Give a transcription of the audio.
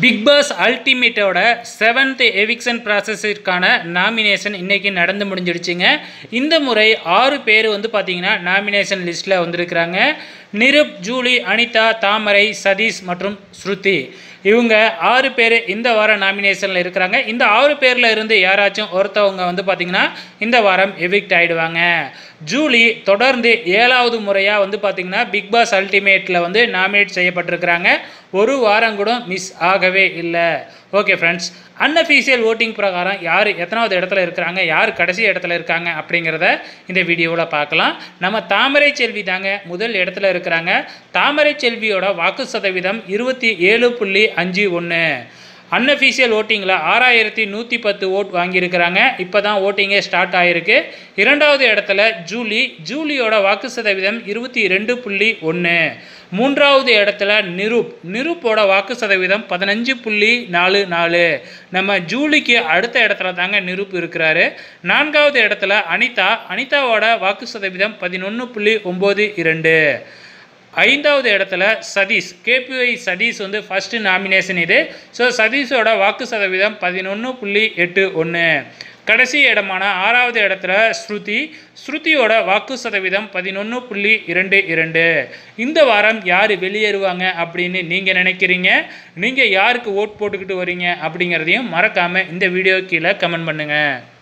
Big Boss அல்டிமேட்டோட 7th eviction ப்ராசஸிற்கான nomination இன்றைக்கி நடந்து முடிஞ்சிடுச்சுங்க. இந்த முறை 6 பேர் பார்த்தீங்கன்னா நாமினேஷன் லிஸ்ட்டில் வந்திருக்கிறாங்க. நிருப், ஜூலி, அனிதா, தாமரை, சதீஷ் மற்றும் ஸ்ருதி. இவங்க 6 பேர் இந்த வாரம் நாமினேஷனில் இருக்கிறாங்க. இந்த 6 பேரில் இருந்து யாராச்சும் ஒருத்தவங்க பார்த்தீங்கன்னா இந்த வாரம் எவிக்ட் ஆகிடுவாங்க. ஜூலி தொடர்ந்து 7வது முறையாக பார்த்தீங்கன்னா பிக் பாஸ் அல்டிமேட்டில் நாமினேட் செய்யப்பட்டிருக்கிறாங்க. ஒரு வாரம் கூட மிஸ் ஆகவே இல்லை. ஓகே ஃப்ரெண்ட்ஸ், அன்அஃபீஷியல் ஓட்டிங் பிரகாரம் யார் எத்தனாவது இடத்துல இருக்கிறாங்க, யார் கடைசி இடத்துல இருக்காங்க அப்படிங்கிறத இந்த வீடியோவில் பார்க்கலாம். நம்ம தாமரை செல்வி தாங்க முதல் இடத்துல இருக்கிறாங்க. தாமரை செல்வியோட வாக்கு சதவீதம் 27.51. அன்அஃபீஷியல் ஓட்டிங்கில் 6110 ஓட் வாங்கியிருக்கிறாங்க. இப்போ தான் ஓட்டிங்கே ஸ்டார்ட் ஆகிருக்கு. 2வது இடத்துல ஜூலியோட வாக்கு சதவீதம் 22.1. 3வது இடத்துல நிருப்போட வாக்கு சதவீதம் 15.44. நம்ம ஜூலிக்கு அடுத்த இடத்துல தாங்க நிருப் இருக்கிறாரு. 4வது இடத்துல அனிதாவோட வாக்கு சதவீதம் 11.92. 5வது இடத்துல Sathish, KPY Sathish first nomination இது. ஸோ சதீஷோட வாக்கு சதவீதம் 11.81. கடைசி இடமான 6வது இடத்துல ஸ்ருதியோட வாக்கு சதவீதம் 11.22. இந்த வாரம் யார் வெளியேறுவாங்க அப்படின்னு நீங்கள் நினைக்கிறீங்க? நீங்கள் யாருக்கு ஓட் போட்டுக்கிட்டு வரீங்க அப்படிங்கிறதையும் மறக்காமல் இந்த வீடியோ கீழே கமெண்ட் பண்ணுங்கள்.